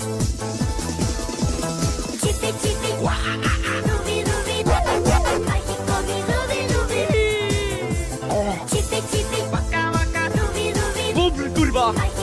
Chipi chipi, lubi lubi, pagi komi lubi lubi. Chipi chipi, Waka waka, lubi lubi, bubr kurwa. pagi